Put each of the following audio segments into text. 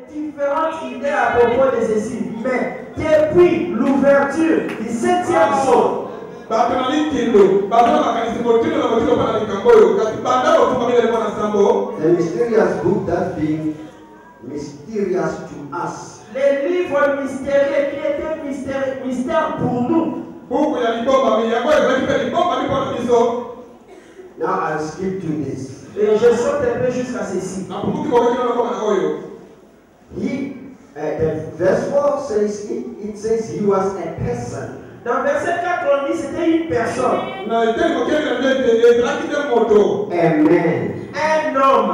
différentes idées à propos de ceci, mais depuis l'ouverture du 7e psaume, the mysterious book that's being mysterious to us. les livres mystérieux qui étaient mystère pour nous. Now I'll skip to this. Et je saute un peu jusqu'à ceci. The verse 4 says it says he was a person. Dans verset 4, on dit c'était une personne. A man. Un homme.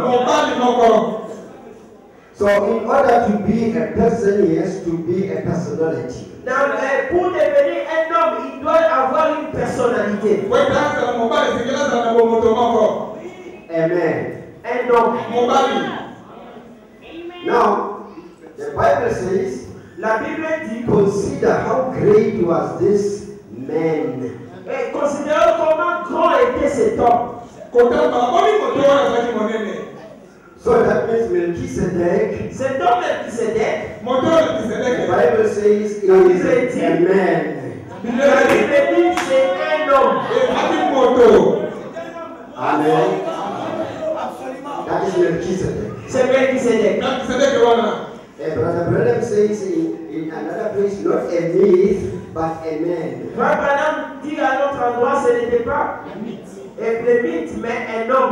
So in order to be a person, he has to be a personality. Pour devenir un homme, il doit avoir une personnalité. Amen. Un homme. Now, the Bible says, la Bible dit, consider how great was this man. Et considérez comment grand était cet homme. So that means Melchizedek. Cet homme Melchizedek. The Bible says he is a man. La Bible dit c'est un homme. Amen. That is Melchizedek. C'est Melchizedek. Brother Branham says in another place, not a myth, but a man. Frère Branham dit à notre endroit, ce n'était pas un mythe, mais un homme.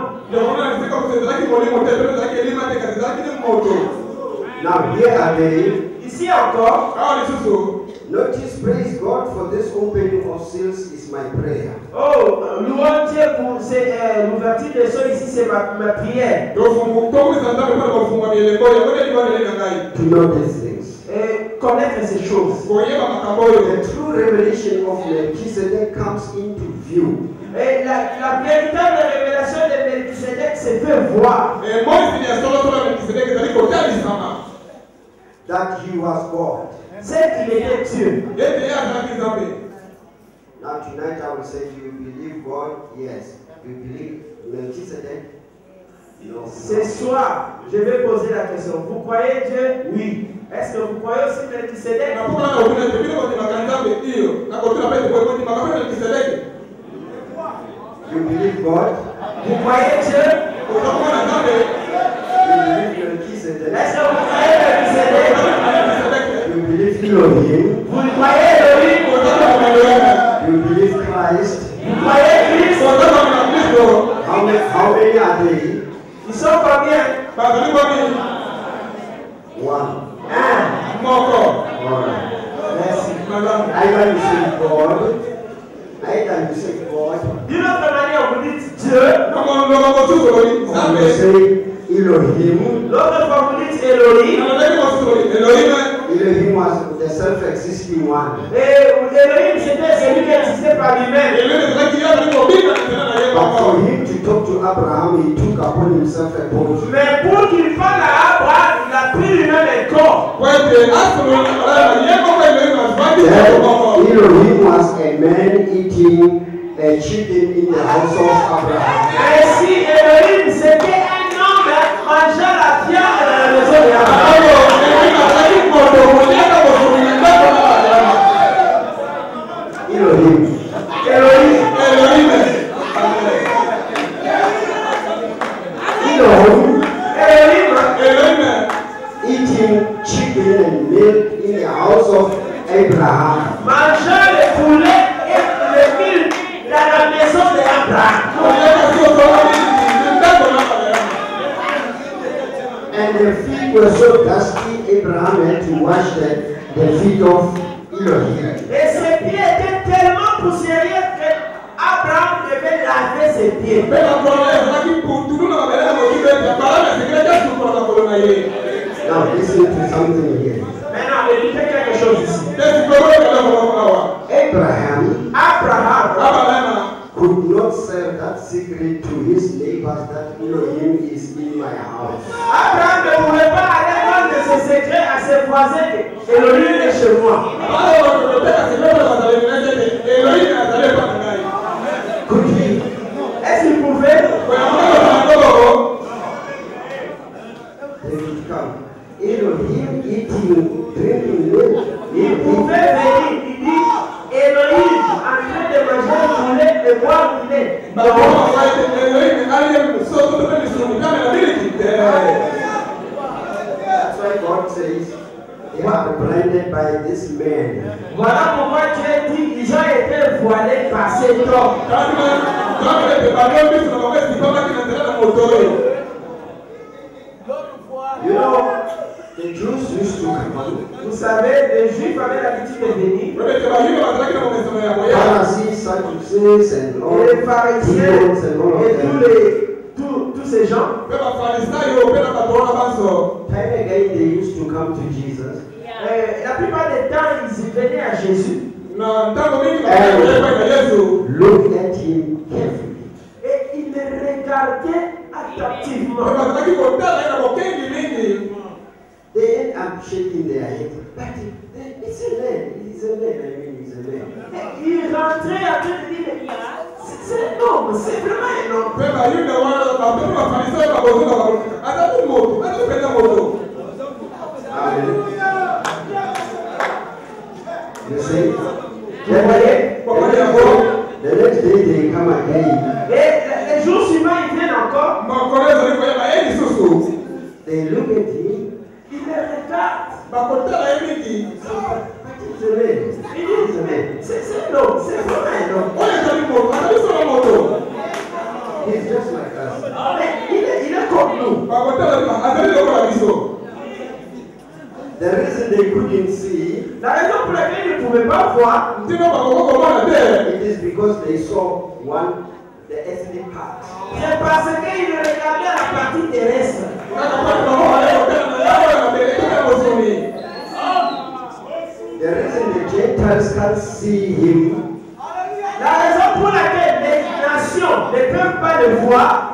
Now here again, ici encore, notice, praise God for this opening of seals is my prayer. Oh, louange Dieu pour l'ouverture des cieux ici, c'est ma prière. To know these things. Et connaître ces choses. The true revelation of Melchizedek comes into view. Et la véritable révélation de Melchizedek se fait voir. That he was God. C'est qu'il était Dieu. Now tonight I will say, do you believe God? Yes. Do you believe Melchizedek? No. Ce soir, je vais poser la question. Vous croyez Dieu? Oui. Est-ce que vous croyez aussi Melchizedek? You believe God? Vous croyez Dieu? You believe Melchizedek? Est-ce que vous croyez Melchizedek? You believe Elohim? Vous croyez Elohim? You believe Christ? Vous croyez Christ? How many are they? Ils sont combien? One. Un. Alright. Merci. Either you say God. Either you say God. D'une autre manière, vous dites Dieu. Or you say Elohim. L'autre fois, vous dites Elohim. Elohim was the self-existing one. Et Elohim, c'était celui qui existait par lui-même. But for him to talk to Abraham, he took upon himself a body. Mais pour qu'il parle à Abraham, il a pris lui-même un corps. Elohim was a man eating a chicken in the house of Abraham. Et si Elohim, c'était un homme mangeant la viande dans la maison d'Abraham. Elohim. Elohim. Eating chicken and milk in the house of Abraham. Mangeant le poulet et le milk dans la maison d'Abraham. And the feet were so dusty, Abraham had to wash the feet of Elohim. Et ses pieds étaient tellement poussiéreux que Abraham devait laver ses pieds. Now listen to something here. Maintenant, écoutez quelque chose ici. Abraham could not sell that secret to his neighbors that Elohim is in my house. Abraham ne pouvait pas aller vendre ses secrets à ses voisins que Elohim est chez moi. Could he? Est-ce qu'il pouvait? David, come. In Elohim eating, drinking milk. Il pouvait venir, il dit Elohim en train de manger du lait, de boire du lait. That's why God says they are blinded by this man. Voilà pourquoi Dieu dit ils ont été voilés par cet homme. You know, the Jews used to come. Vous savez, les Juifs avaient l'habitude de venir. Pharisees, Sadducees, and all Et les pharisiens demons and all of et them. tous ces gens. Time again, they used to come to Jesus. La plupart des temps, ils venaient à Jésus. Look at him carefully. Et ils le regardaient attentivement. They end up shaking their heads. But it's a man. It's a man. I mean, it's a man. Et ils rentraient à train de dire, c'est un homme, c'est vraiment un homme. Amen. You see? Vous voyez? The next day they come again. Et les jours suivants, ils viennent encore. They look at him. Ils le regardent. But it's a man. It's a man. C'est un homme, c'est vraiment un homme. He's just like us. Mais il est comme nous. The reason they couldn't see, La raison pour laquelle ils ne pouvaient pas voir, it is because they saw the earthly part. c'est parce qu'ils regardaient la partie terrestre. The reason the Gentiles can't see him, La raison pour laquelle les nations ne peuvent pas le voir,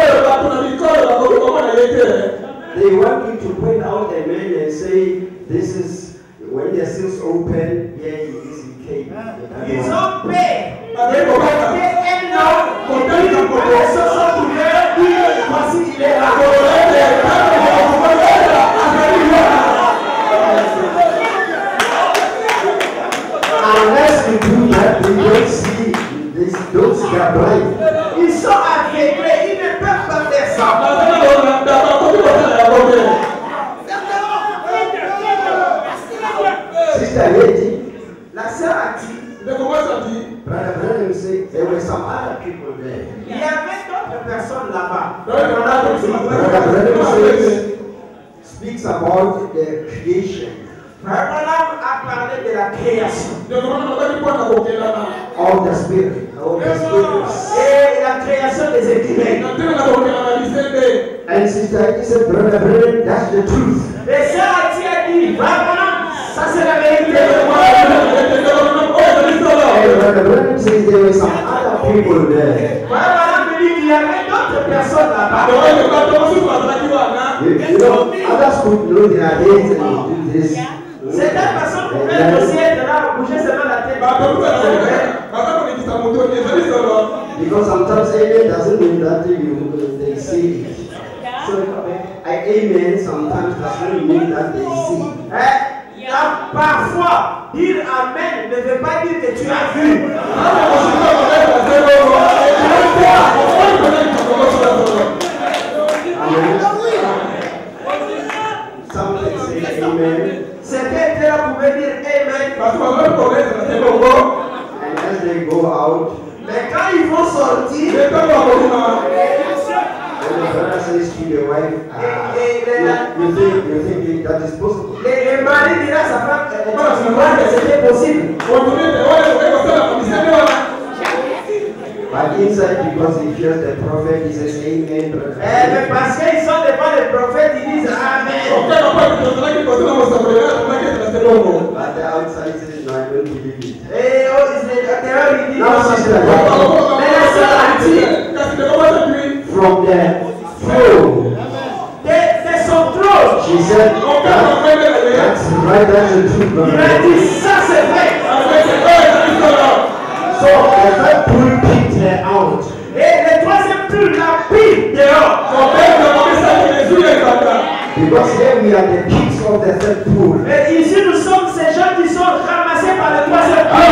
they want you to point out a man and say, this is, when the seals open, here he is, he came. ils ont peur de porter un homme qui dit quand les choses sont ouvertes, voici il est là. Unless we do that, we don't see this, those that are blind. Ils sont aveuglés, ils ne peuvent pas faire ça. Sister Lady, La sœur a dit, Brother Branham said there were some other people there. il y avait d'autres personnes là-bas. Brother Branham speaks about the creation Frère Branham a parlé de la création of the spirit, of the spirits. et la création des écrivains. And Sister Lady said, Brother Branham, that's the truth. Et sœur a dit, Frère Branham, ça c'est la vérité. And Brother Branham says there were some other people there. Frère Branham me dit qu'il y avait d'autres personnes là-bas. You know, others could know their heads and do this. Certaines personnes pouvaient aussi être là, bouger seulement la tête. Because sometimes amen doesn't mean that they see it. So amen sometimes doesn't mean that they see. Parfois, dire amen ne veut pas dire que tu as vu. Amen. Some can say amen. Certains étaient là pour dire amen. And as they go out, Mais quand ils vont sortir, when the brother says to the wife, you think that is possible? les maris diront à sa femme, tu vois que c'était possible. But inside, because he fears the prophet, he says amen, brother. Mais parce qu'ils sont devant le prophète, ils disent amen. But the outside says, no, I don't believe it. Et l'intérieur, ils disent Now, sister, mais la sœur a dit, from the throne, de son trône, she said, that's right, that's the truth, il a brother. dit ça c'est vrai. So the third pulpit out. Et le troisième plus la pile dehors. Because Because here we are the kids of the third pool. Et ici, nous sommes ces gens qui sont ramassés par le troisième pool.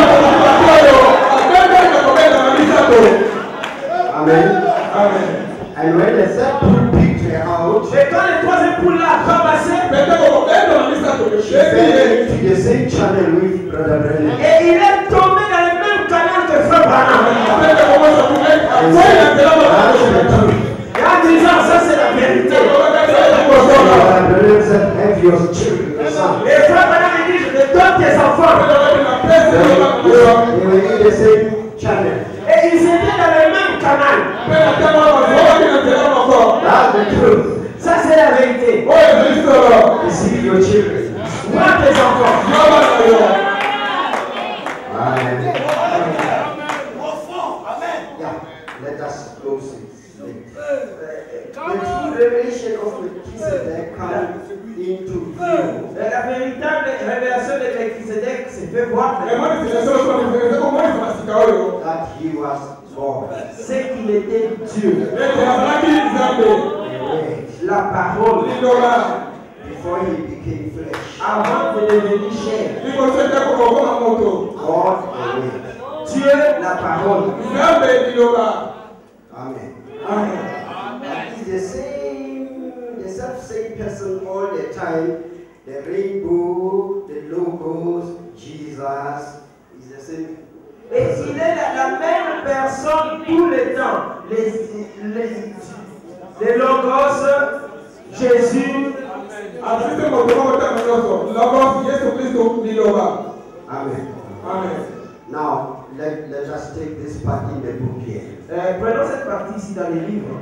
Amen. Amen. And when the third pool picked her out, Et quand le troisième pool l'a ramassé, she fell into the same channel with Brother Brennan. et il est tombé dans le même canal que Frère Branham. And said, that's the truth. Et en disant, ça c'est la vérité. Brother Brennan said, have your children, your son. Et Frère Branham dit, je te donne tes enfants. They were in the same channel. Et ils étaient dans le même canal. That's the truth. Ça c'est la vérité. Receive your children. Vois tes enfants. Amen. Yeah, let us close it. The true revelation of Melchizedek comes into view. La véritable révélation de Melchizedek s'est fait voir That he was God. c'est qu'il était Dieu. La parole, Before he became flesh. avant de devenir chair. God the way. Dieu, la parole. Amen. Amen. He's the self-same person all the time. The rainbow, the logos, Jesus is the same. Et il est la même personne tout le temps. Les logos, Jésus. Amen. Amen. Now, let us take this part in the book here. Prenons cette partie ici dans les livres.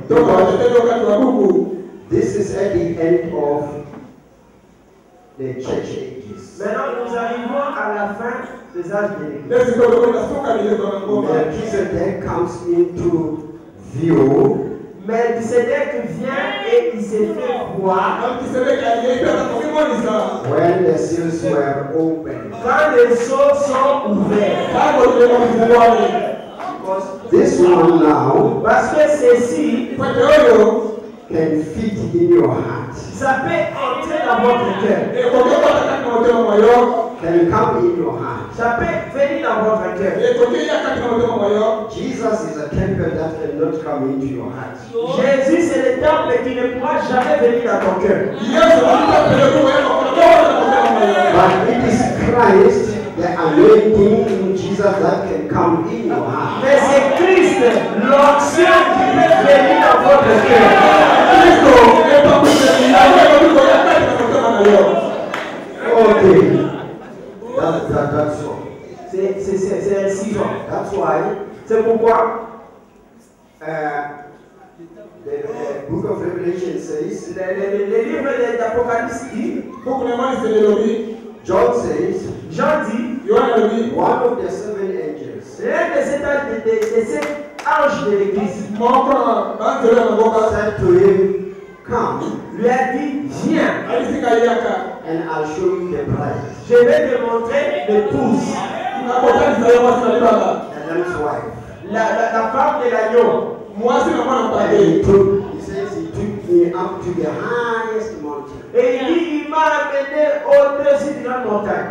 This is at the end of the church ages. Maintenant, nous arrivons à la fin des âges de l'Église. Melchizedek comes into view. Melchizedek vient et il s'est fait voir When the seals were opened. quand les sceaux sont ouverts. This one now Parce que ceci, can fit in your heart. ça peut entrer dans votre cœur. Can come in your heart. Ça peut venir dans votre cœur. Jesus is a temple that cannot come into your heart. Jésus, c'est le temple qui ne pourra jamais venir dans ton cœur. But it is Christ, the anointing in Jesus that can come in your heart. Mais c'est Christ, l'onction qui peut venir dans votre cœur. Okay. That's all. C'est ainsi. That's why C'est pourquoi the book of Revelation says, le livre d'Apocalypse dit, John says, Jean dit, one of the seven angels l'un de ces anges de l'église said to him, come, lui a dit, viens, and I'll show you the bride, je vais te montrer l'épouse, the lamb's wife. la femme de l'agneau. And he says he took me up to the highest mountain. Et il dit, il m'a amené au-dessus de la montagne.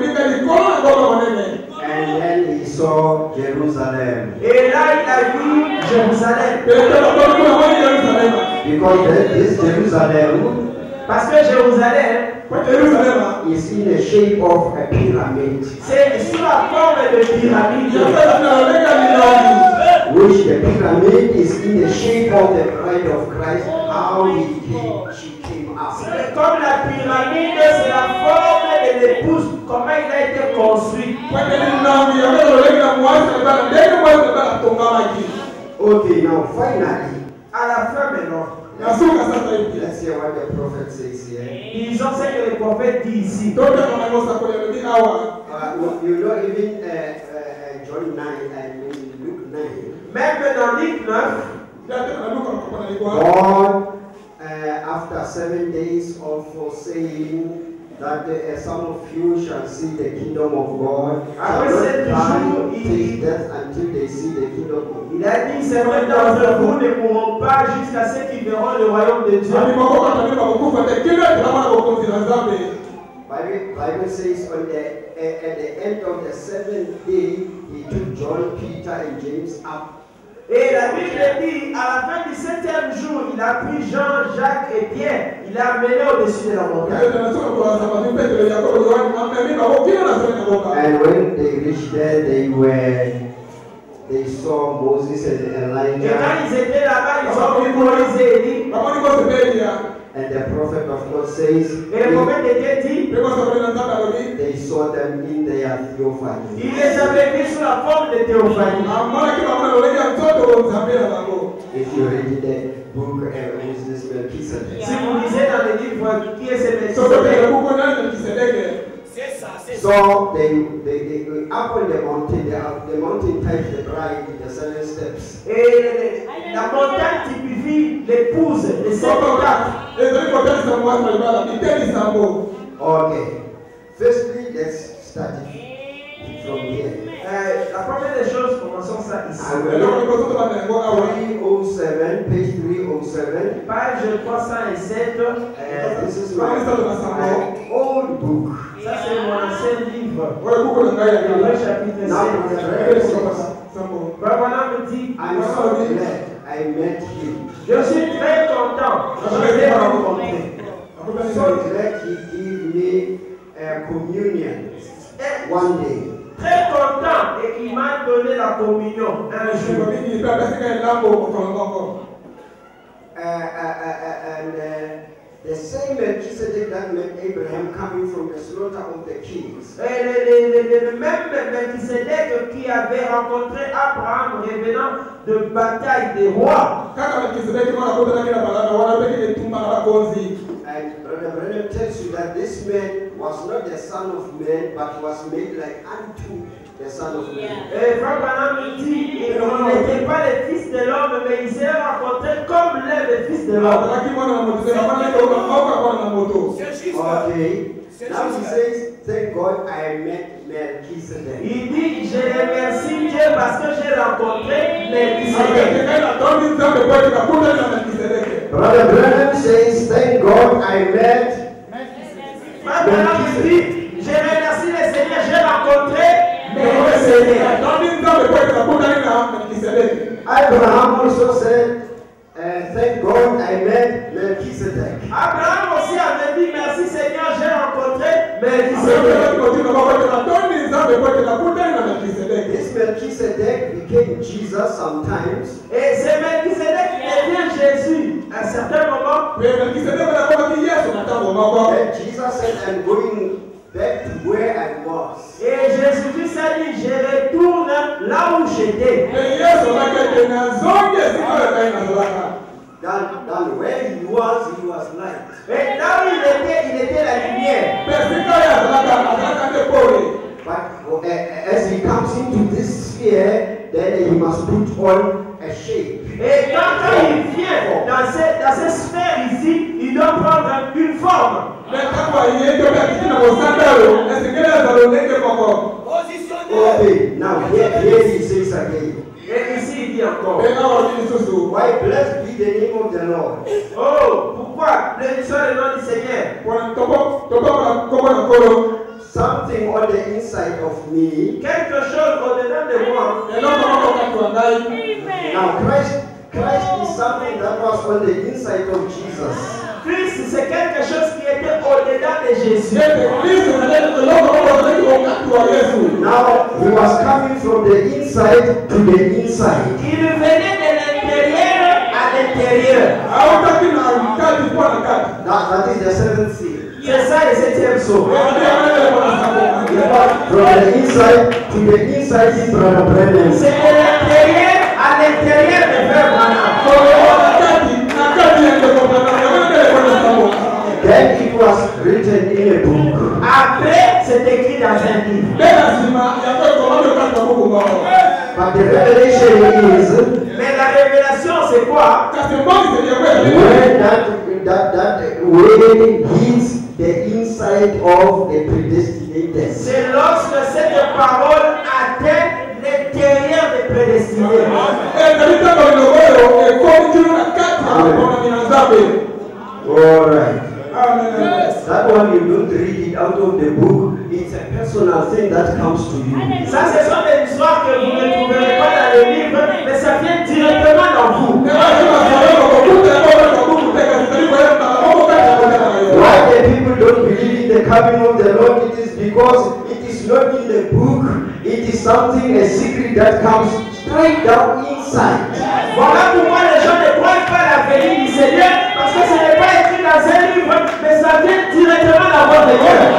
And then he saw Jerusalem. Et là, il a vu Jérusalem. Because this Jerusalem Parce que Jérusalem is in the shape of a pyramid, c'est sous la forme de pyramide. which the pyramid is in the shape of the bride of Christ, how she came up. Comme la pyramide, c'est la forme de l'épouse, comment il a été construit. Okay, now finally, À la fin maintenant, let's hear what the prophet says here. disons ce que le prophète dit ici. You know, even John 9 and Luke 9, Même dans Luc 9, God, after 7 days of saying, that some of you shall see the kingdom of God. Après Shall 7 not jours, die, taste death until they see the kingdom of God. il a dit certains d'entre vous ne mourront pas jusqu'à ce qu'ils verront le royaume de Dieu. Bible says at the end of the 7th day, he took John, Peter, and James up. Et la Bible dit, à la fin du 7e jour, il a pris Jean, Jacques et Pierre, il l'a amené au-dessus de la montagne. And when they reached there, they saw Moses and Et quand Elijah. ils étaient là-bas, ils ont vu Moïse et Élie. And the prophet of God says, Et le prophète de Dieu dit, they saw them in their theophany. il les avait vus sous la forme de théophanie. If you read the book Moses Melchizedek. Si vous lisez dans le livre qui est ce Melchizedek, So they up on the mountain types the bride, the 7 steps. et la montagne typifie l'épouse, les 7 étapes. Okay. Firstly, let's start it from here. La première des choses, commençons ça ici. 307, page 307. Page 307. This is my old book. Ça, c'est mon ancien livre. Le chapitre 7. Voilà me dit, I'm so glad I met him. je suis très content. Je l'ai rencontré. So glad he gave me a communion one day. Très content et il m'a donné la communion un jour. The same Melchizedek that met Abraham coming from the slaughter of the kings. Le même Melchizedek qui avait rencontré Abraham revenant de bataille des rois. And Brother Branham tells you that this man was not the son of man, but was made like unto the son of man. Et Frère Branham dit, il n'était pas le fils de l'homme, mais il s'est rencontré comme l'est le fils de l'homme. Okay. Now he says, thank God I met Melchizedek. Il dit, je remercie Dieu parce que j'ai rencontré Melchizedek. Brother Branham says, thank God I met Melchizedek. Je remercie le Seigneur, j'ai rencontré Melchizedek. Abraham also said, thank God I met Melchizedek. Abraham aussi avait dit, merci Seigneur, j'ai rencontré Melchizedek. This Melchizedek became Jesus sometimes. Et c'est Melchizedek qui devient Jésus à un certain moment. And Jesus said, I'm going back to where I was. Et Jésus-Christ a dit, je retourne là où j'étais. Than where he was light. Et là où il était la lumière. But as he comes into this sphere, then he must put on a shape. Et quand il vient dans cette sphère ici, il doit prendre une forme. Okay, now here he says again. Et ici il dit encore. Why blessed be the name of the Lord. Oh, pourquoi le soit le nom du Seigneur? Something on the inside of me. Quelque chose au-dedans de moi. Now Christ is something that was on the inside of Jesus. Christ, c'est quelque chose qui était au-dedans de Jésus. Now he was coming from the inside to the inside. Il venait de l'intérieur à l'intérieur. That is the 7th seal. C'est ça le 7e sceau. From the inside to the inside is Brother Branham. C'est de l'intérieur à l'intérieur de Frère Branham. Then it was written in a book. Après, c'est écrit dans un livre. But the revelation is, Mais la révélation, c'est quoi? when that way his the inside of the predestinated. C'est lorsque cette parole atteint l'intérieur des prédestinés. All right. That one you don't read it out of the book. It's a personal thing that comes to you. Ça, ce sont des histoires que vous ne trouverez pas dans les livres, mais ça vient directement dans vous. Why the people don't believe in the coming of the Lord? It is because it is not in the book. It is something, a secret that comes straight down inside. Voilà pourquoi les gens ne croient pas à la venue du Seigneur, parce que ce n'est pas écrit dans un livre, mais ça vient directement dans votre cœur.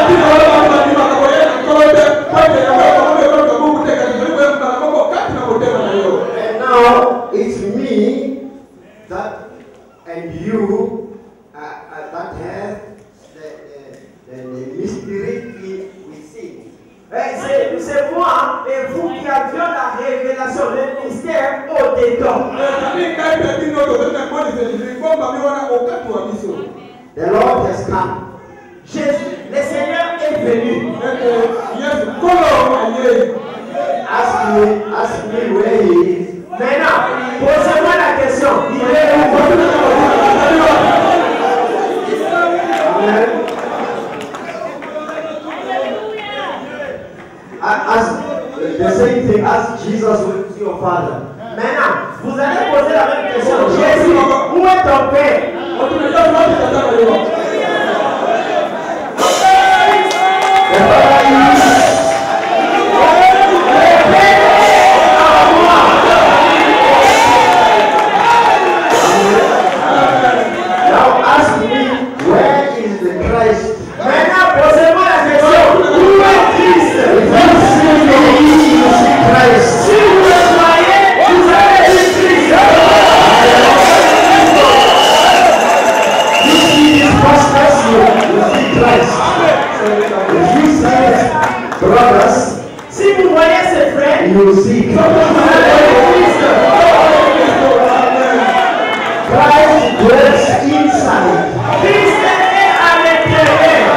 And now it's me that and you that have the mystery within. C'est moi et vous qui avions la révélation, le mystère au-dedans. The Lord has come. Jésus, le Seigneur est venu. Ask me where he is. Maintenant, posez-moi la question. Il est où? Amen. Ask the same thing. Ask Jesus with your Father. Maintenant, vous allez poser la même question. Jésus, où est ton Père? Now ask me, where is the Christ? Maintenant, posez-moi la question. Où est Christ? If you see me, you see Christ. Si vous le voyez, vous avez vu Christ. You see his pastors, you see Christ. If you see his brothers, Si vous voyez ses frères, you see vous Christ. avez vu Christ. Christ dwells inside. Christ est à l'intérieur.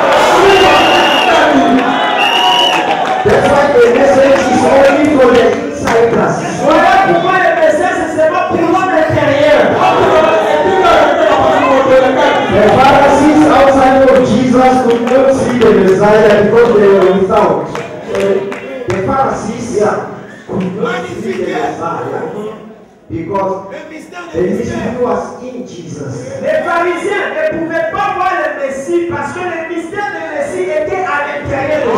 That's why the message is only for the insiders. Voilà pourquoi le message c'est seulement pour l'intérieur. The Pharisees outside of Jesus could not see the Messiah because they were without. The Pharisees could not see the Messiah because the mystery was in Jesus. Les pharisiens ne pouvaient pas voir le Messie parce que le mystère du Messie était à l'intérieur de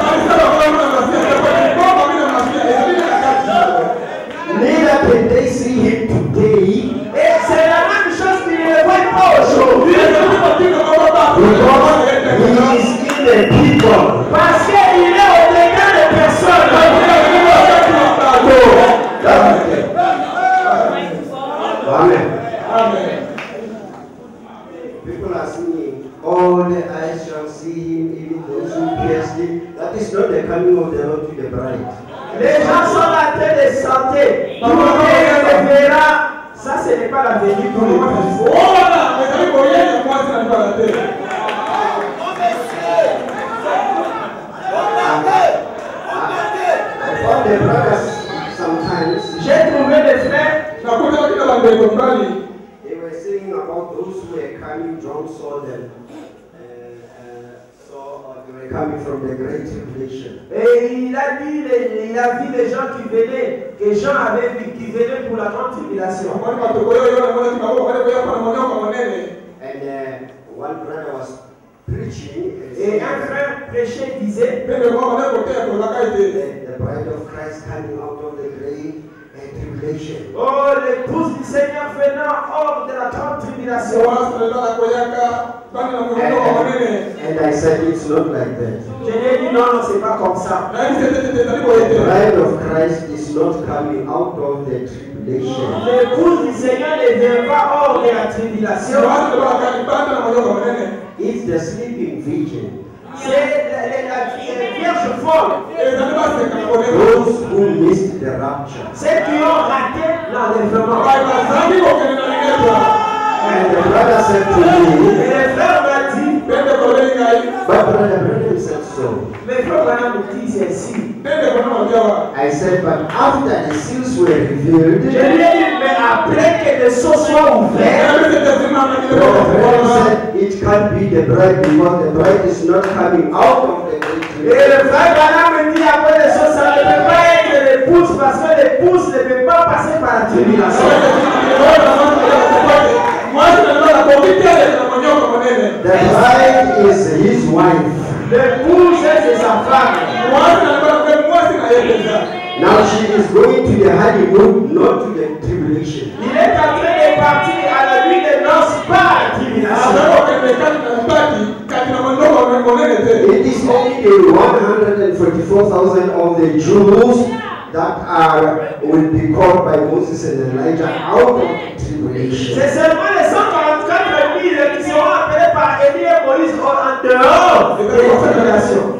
Jésus. Neither can they see him today Et c'est la même chose qu'ils ne voient pas aujourd'hui. because he is in the people. Parce qu'il est au-dedans des personnes. Amen. People are singing, all the eyes shall see him, even those who pierced him. That is not the coming of the Lord to the bride. Les gens sont en train de chanter. Tout le monde verra. Ça, ce n'est pas la venue pour les gens. I found the brothers sometimes, J'ai trouvé des frères. they were saying about those who were coming, John saw them. They were coming from the great tribulation. Et il a vu les gens qui venaient, que Jean avait vu, qui venaient pour la grande tribulation. And one brother was preaching and Et saying, un frère prêchait, disait, the bride of Christ coming out of the great tribulation. oh, l'épouse du Seigneur venant hors de la grande tribulation. And I said, it's not like that. Je lui ai dit, non, non, c'est pas comme ça. The bride of Christ is not coming out of the tribulation. L'épouse du Seigneur ne vient pas hors de la tribulation. It's the sleeping virgin. C'est la vierge folle. Those who missed the rapture. Ceux qui ont raté l'enlèvement. And the brother said to Et me, le frère m'a dit, But Brother Branham said so. Mais frère Branham dit ceci. I said, but after the seals were revealed, Je lui ai dit, mais après que les sceaux soient ouverts, Brother Branham said it can't be the bride because the bride is not coming out of the et le frère Branham me dit après les sceaux, ça ne peut pas être l'épouse parce que l'épouse ne peut pas passer par la tribulation. The bride is his wife. L'épouse, c'est sa femme. Now she is going to the honeymoon, not to the tribulation. Il est en train de partir à la nuit de noces, pas à la tribulation. It is only the 144,000 of the Jews that will be called by Moses and Elijah out of tribulation. C'est seulement les 144 000 qui seront appelés par Élie et Moïse en dehors de la tribulation.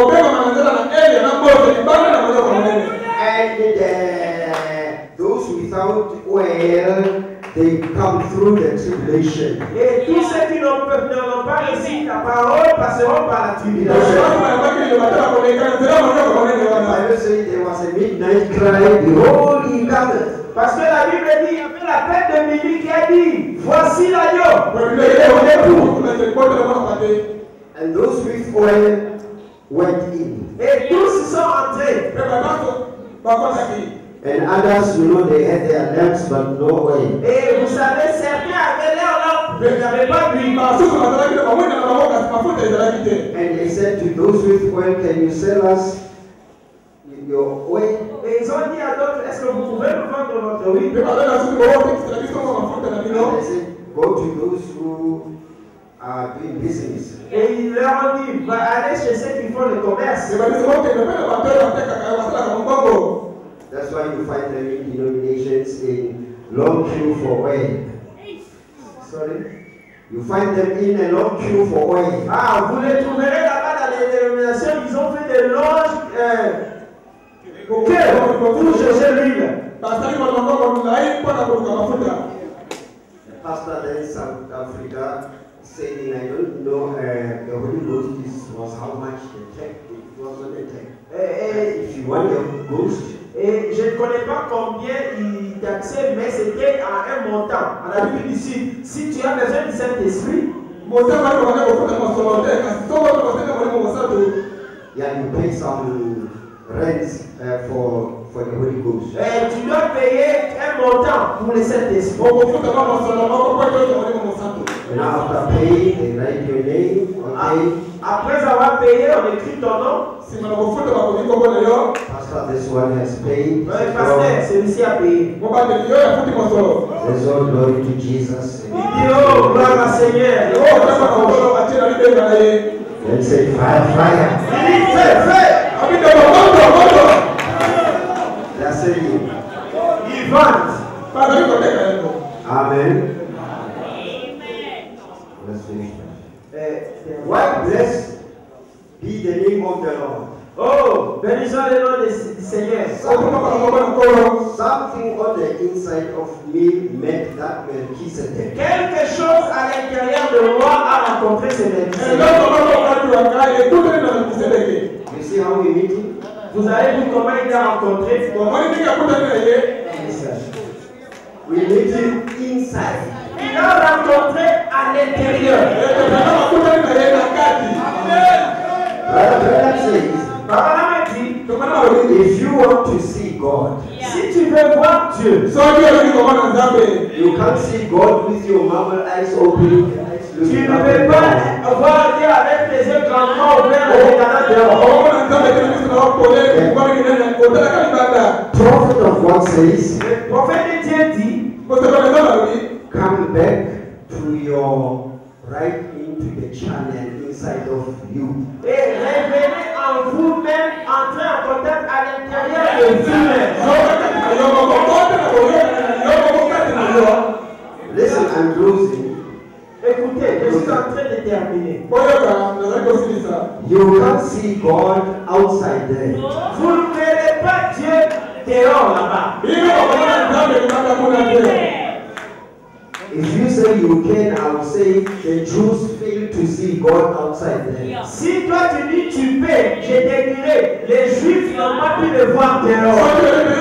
And those without oil, they come through the tribulation. Et tous ceux qui n'ont pas reçu la parole passeront par la tribulation. The Bible says there was a midnight cry, behold, he cometh. Parce que la Bible dit, il y avait la paix de minuit qui a dit, voici l'agneau. And those with oil went in. Et tous sont entrés. And others, they had their lamps but no oil. Et vous savez, certains avaient leur lampe, mais n'avaient pas d'huile. And they said to those with oil, can you sell us your oil? Et ils ont dit à d'autres, est-ce que vous pouvez nous vendre votre huile? And they said, go to those who are doing business. Et ils leur ont dit, allez chez ceux qui font le commerce. That's why you find them in denominations in long queue for oil. Sorry? You find them in a long queue for oil. Ah, vous les trouverez là-bas dans les dénominations, ils ont fait des longues pour chercher l'huile. The pastor there in South Africa saying, I don't know, the Holy Ghost was how much the tech, it was on the tech. If you want the Ghost, et je ne connais pas combien il taxait, mais c'était à un montant. On a vu ici, si tu as besoin du Saint-Esprit, yeah, you pay some rent for the Holy Ghost. Tu dois payer un montant pour le Saint-Esprit. And after paying, they write your name, okay? Après avoir payé, on écrit ton nom. Pastor, this one has paid. Pasteur, celui-ci a payé. There's all glory to Jesus. Il dit, oh, gloire au Seigneur. Let's say fire, fire. Il dit, feu. That's it. Il vante. Amen. Let's finish that. Why blessed be the name of the Lord? Oh, bénissons le nom du Seigneur. Something on the inside of me met that Melchizedek. Quelque chose à l'intérieur de moi a rencontré ce Melchizedek. You see how we meet him? Vous avez vu comment il a rencontré? We meet him inside. Il a rencontré à l'intérieur. If you want to see God, si tu veux voir Dieu, you can't see God with your normal eyes open. Tu ne peux pas voir Dieu avec les yeux grandement ouverts et regardant dehors. Prophet of God says, le prophète de Dieu dit, come back to your right into the channel inside of you. Et revenez en vous-même, entrez en contact à l'intérieur de vous-même. Listen, I'm closing. Écoutez, je suis en train de terminer. You can't see God outside there. Vous ne verrez pas Dieu dehors là-bas. If you say you can, I will say the Jews fail to see God outside them. Si toi tu dis tu peux, je te dirai, les Juifs n'ont pas pu le voir dehors.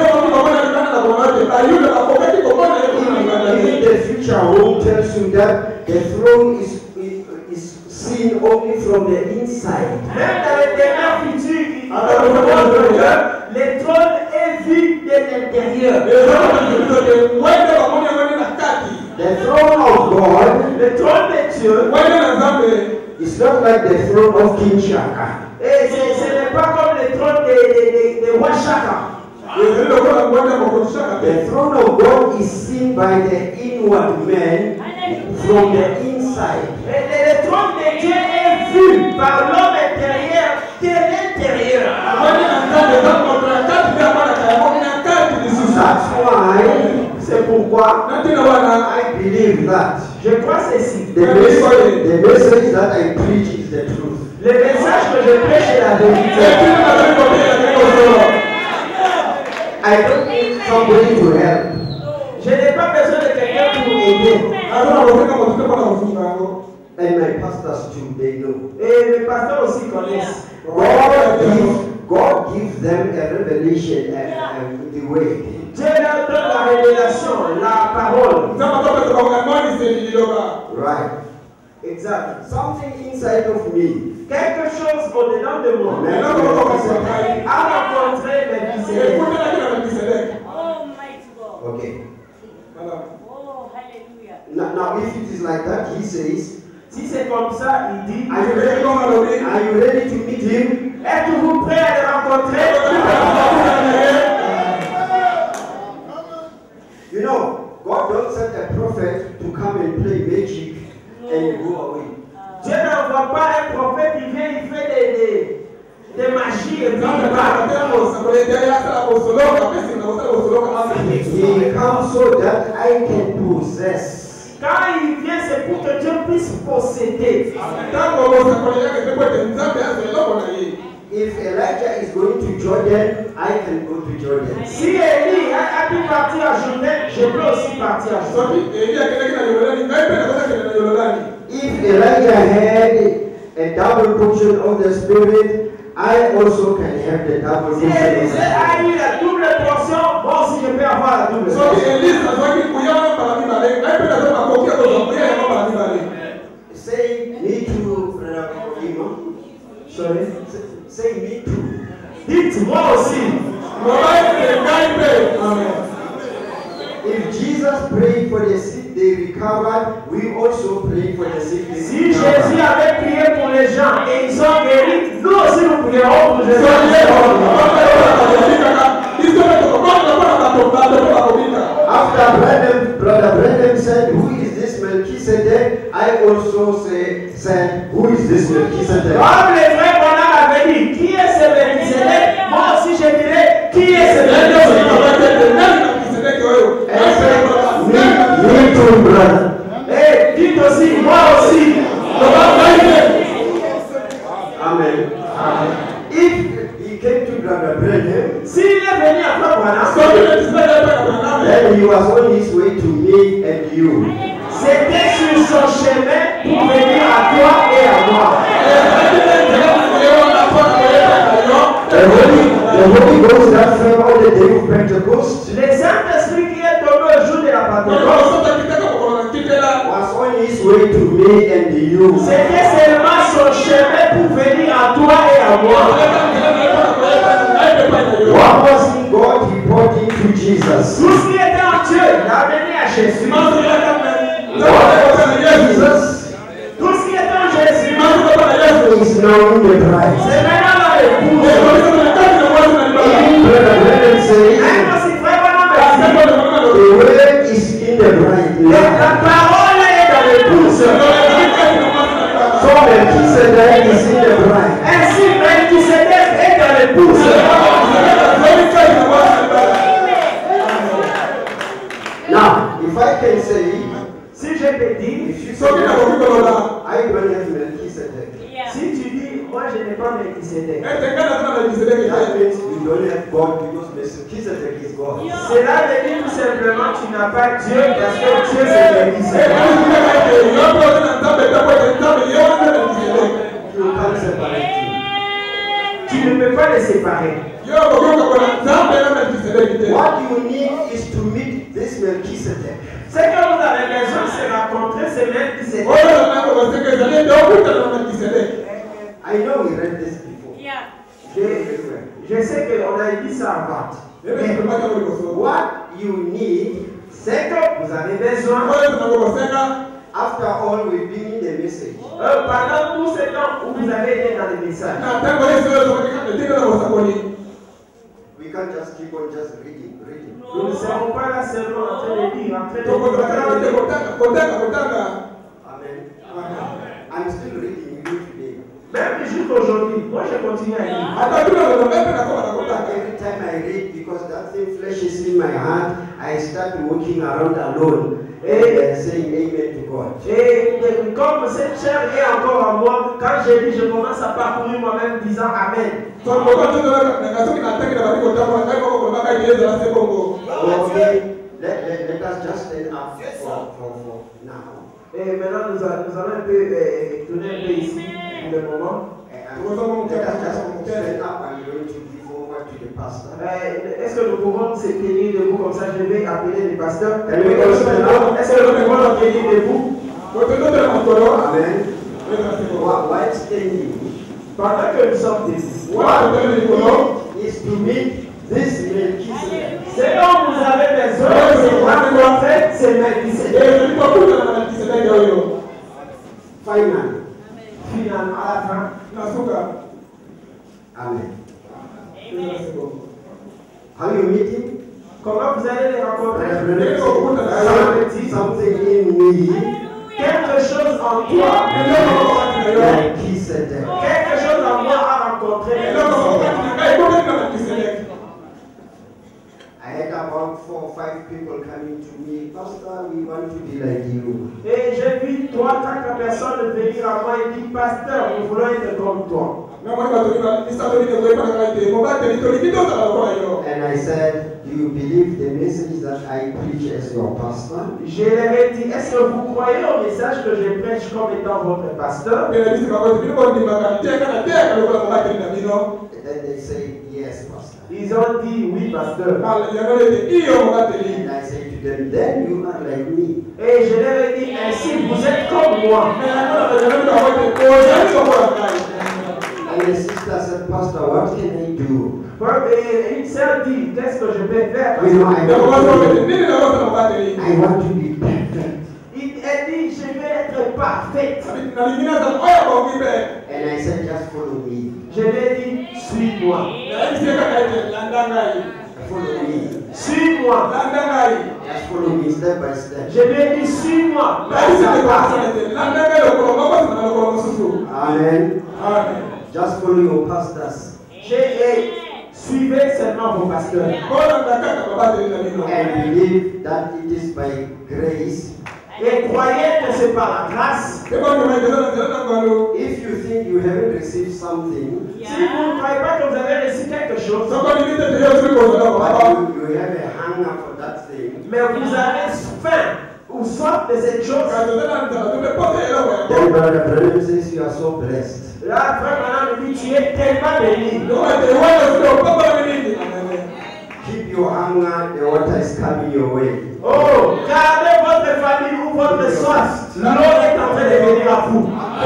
Even the future home tells you that the throne is seen only from the inside. Même dans le dernier futur, il montre que le trône est vu de l'intérieur. The throne of God, Le trône de Dieu, is not like the throne of King Shaka. et ce n'est pas comme le trône de roi Shaka. The throne of God is seen by the inward man from the inside. Le trône de Dieu est vu par l'homme intérieur de l'intérieur. That's why, c'est pourquoi I believe that Je crois ceci. the message that I preach is the truth. Le message que je prêche est la vérité. I don't need somebody to help. Je n'ai pas besoin de quelqu'un pour m'aider. And my pastors too, they know. Et les pasteurs aussi connaissent. God gives them a revelation and the way. Dieu leur donne la révélation, la parole. Right. Exact. Something inside of me. Quelque chose au-dedans de moi a rencontré Melchisedec. Okay. Oh, hallelujah. Now, if it is like that, he says, Si c'est comme ça, il dit, are you ready to meet him? êtes-vous prêts à le rencontrer? You know, God don't send a prophet to come and play magic and go away. Dieu n'envoie pas un prophète qui vient, il fait des magies et puis il part. He comes so that I can possess. Quand il vient, c'est pour que Dieu puisse posséder. If Elijah is going to Jordan, I can go to Jordan. Si Élie a pu partir à Jourdain, je peux aussi partir à Jourdain. If Elijah had a double portion of the Spirit, I also can have the double Si portion of the Élisée a Spirit. eu la double portion, moi aussi je peux avoir la double portion. Say me too, Brother Kodima. Sorry. Say me too. Dites moi aussi. If Jesus prayed for the sick, they recovered. We also pray for the sick. They Si Jésus recovered. avait prié pour les gens et ils sont guéris, nous aussi nous prierons pour Jésus. After Brother Brennan said, "Who is this Melchizedek?" I also said, "Who is this Melchizedek?" Comme les frères Bonham avaient dit, qui est ce Melchisedec? Moi aussi je dirais, qui est ce Melchisedec? And said, me too, brother. Et dites aussi, moi aussi. Amen. If he came to Brother Brennan, S'il est venu à Frère Bonham, then he was on his way to me and you. c'était sur son chemin pour venir à toi et à moi. The Holy Ghost that fell on the day of Pentecost Le Saint-Esprit qui est tombé au jour de la Pentecôte, was on his way to me and you. c'était seulement son chemin pour venir à toi et à moi. What was in God, he brought into Jesus. Tout ce qui était en Dieu l'a amené à Jésus. What was in Jesus Tout ce qui est en Jésus, is now in the bride. c'est maintenant dans l'épouse. Even Brother Brennan says, Même si Frère Bonham a dit, the word is in the bride la now. parole est dans l'épouse. So Melchizedek is in the bride. Ainsi, Melchisedec est dans l'épouse. Now, if I can say, Si je peux dire, if you say, I don't have Melchizedek, si tu dis, moi je n'ai pas Melchisedec, that means you don't have God because Melchizedek is God. God. Cela veut dire tout simplement que tu n'as pas Dieu parce que Dieu c'est Melchisedec. You can't separate him. Tu ne peux pas les séparer. What you need is to meet this Melchizedek. Ce que vous avez besoin, c'est rencontrer ce Melchisedec. I know we read this before. Je sais qu'on a dit ça avant. What you need, C'est que vous avez besoin. after all, we've been in the message. Pendant tout ce temps où vous avez été dans le message. We can't just keep on just reading. Nous ne serons pas là seulement en train de lire, en train de Amen. I'm still reading you today. même jusqu'aujourd'hui, moi je continue à lire. Every time I read, because that thing flashes in my heart, I start walking around alone and saying amen to God. Et comme cette chair est encore en moi, quand je lis, je commence à parcourir moi-même disant Amen. Okay, let us just stand up for now. Et maintenant, nous allons un peu tourner un peu ici pour le moment. Let us just stand up. I'm going to give over to the pastor. Est-ce que nous pouvons se tenir debout comme ça? Je vais appeler les pasteurs. Est-ce que nous pouvons nous tenir debout? Amen. While standing, Pendant que nous sommes debout, what we need is to meet this Melchizedek. ce dont vous avez besoin, c'est rencontrer ce Melchisedec. Finally. Finalement, à la fin. Amen. How you meet him? Comment vous allez les rencontrer? Something in me. Quelque chose en toi. Melchizedek. Quelque chose en moi à rencontrer. I had about 4 or 5 people coming to me, Pastor, we want to be like you. Et j'ai vu 3 ou 4 personnes venir à moi et dire, Pasteur, nous voulons être comme toi. And I said, do you believe the message that I preach as your pastor? Je leur ai dit, est-ce que vous croyez au message que je prêche comme étant votre pasteur? And then they say, yes, Pastor. Ils ont dit, oui, pasteur. And I say to them, then you are like me. Et je leur ai dit, ainsi vous êtes comme moi. And the sister said, Pastor, what can I do? Et une sœur dit, qu'est-ce que je vais faire? You know, I want to be perfect. Elle dit, je vais être parfaite. And I said, just follow me. Je lui ai dit, suis-moi. Follow me. Suis-moi. Just follow me step by step. Je lui ai dit, suis-moi. Amen. Just follow your pastors. Suivez seulement vos pasteurs. And believe that it is by grace. Et croyez que c'est par la grâce. If you think you haven't received something, Si vous ne croyez pas que vous avez reçu quelque chose, but you have a hunger for that thing, mais vous avez faim ou soif de cette chose, then Brother Branham says you are so blessed. là, frère Branham me dit, tu es tellement béni. Keep your hunger, the water is coming your way. Oh, gardez votre famille ou votre soif. L'eau est en train de venir à vous.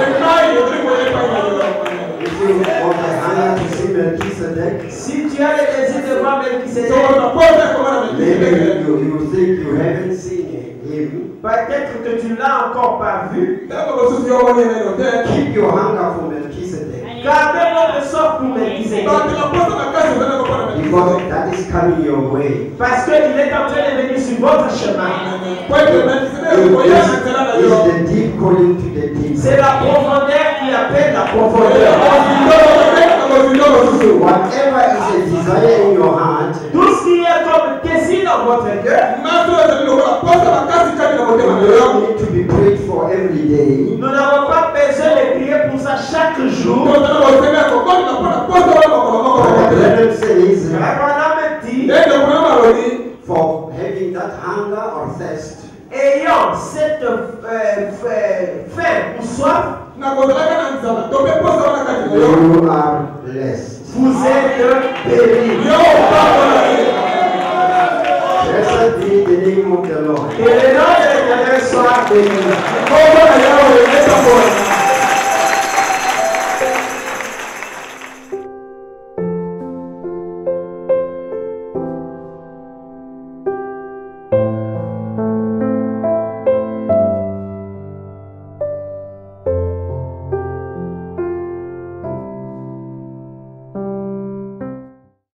If you want a hunger to see Melchizedek, Si tu as le désir de voir Melchisedec, maybe you think you haven't seen him. peut-être que tu l'as encore pas vu. Keep your hunger for Melchizedek. Gardez votre soif pour Melchisedec. Because that is coming your way. Parce qu'il est en train de venir sur votre chemin. It's the deep calling to the deep. C'est la profondeur qui appelle la profondeur. Whatever is a desire in your heart, Tout ce qui est comme désir dans votre cœur, you need to be prayed for every day. nous n'avons pas besoin de prier pour ça chaque jour. Brother Branham says, Branham dit, are blessed. Vous êtes bénis. Blessed be the name of the Lord. Que le nom de l'Éternel soit béni.